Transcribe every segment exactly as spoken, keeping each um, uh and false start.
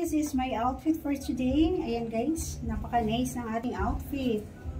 this is my outfit for today. Ayan guys, napaka-nice ng ating outfit.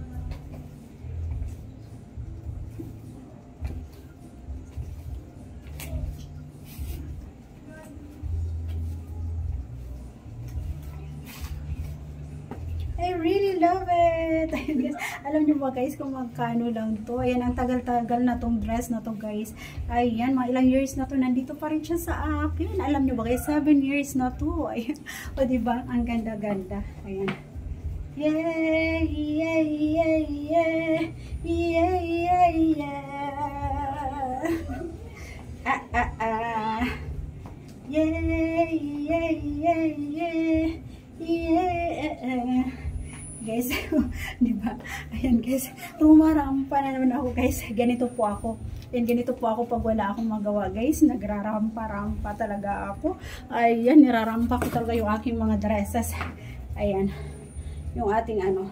I really love it. Ayan guys, alam nyo ba guys kung magkano lang to? Ayan, ang tagal-tagal na tong dress na to guys. Ayan, mga ilang years na to, nandito pa rin siya sa akin. Alam nyo ba guys, seven years na to. Ayan, o diba, ang ganda-ganda. Ayan. Yeah, yeah, yeah, yeah, yeah, yeah, yeah. Ah, ah, ah. Yeah, yeah, yeah, yeah, yeah. Guys, di ba? Ayan guys, tumarampa na naman ako guys. Ganito po ako. Ayan, ganito po ako pag wala akong magawa guys. Nagrarampa-rampa talaga ako. Ayan, nirarampa ko talaga yung aking mga dresses. Ayan, yung ating ano.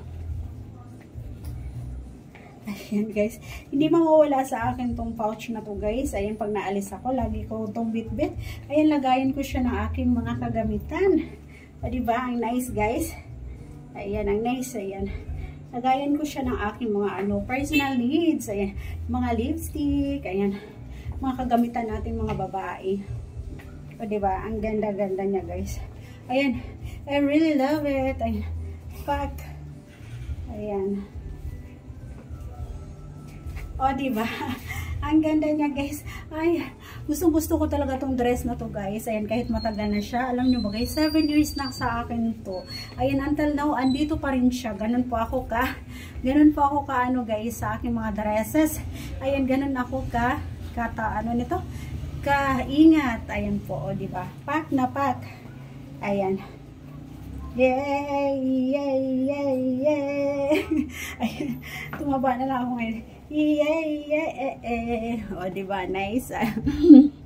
Ayan guys, hindi mawawala sa akin tong pouch na to guys. Ayan, pag naalis ako, lagi ko tong bit-bit. Ayan, lagayin ko siya ng aking mga kagamitan. O, diba? Ang nice guys. Ayan, ang nice. Ayan. Lagayan ko siya ng aking mga ano, personal needs. Ayan, mga lipstick. Ayan, mga kagamitan natin mga babae. O, diba? Ang ganda-ganda niya guys. Ayan, I really love it. Ayan, pack. Ayan. O, diba? Ang ganda niya guys. Ay, gustong gusto ko talaga tong dress na to guys. Ayan, kahit matagal na siya. Alam nyo ba guys, seven years na sa akin to. Ayan, until now, andito pa rin siya. Ganun po ako ka. Ganun po ako ka ano guys sa aking mga dresses. Ayan, ganun ako ka. Kata ano nito? Kaingat. Ayan po, o diba? Pack na pack. Ayan. Yay! Yay! Yay! Yay! Ayan, tumaba na lang ako ngayon. Yay! Yay! Eh, eh. O, diba? Nice.